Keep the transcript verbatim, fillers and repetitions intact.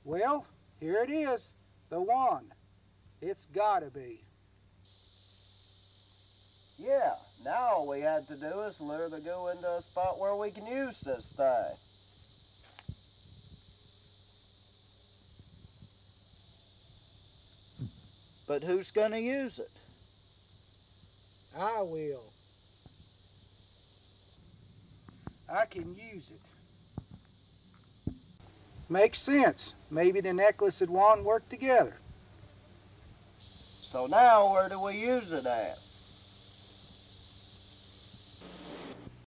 Well, here it is, the wand. It's gotta be. Yeah, now all we had to do is lure the ghoul into a spot where we can use this thing. But who's gonna use it? I will. I can use it. Makes sense. Maybe the necklace and wand work together. So now where do we use it at?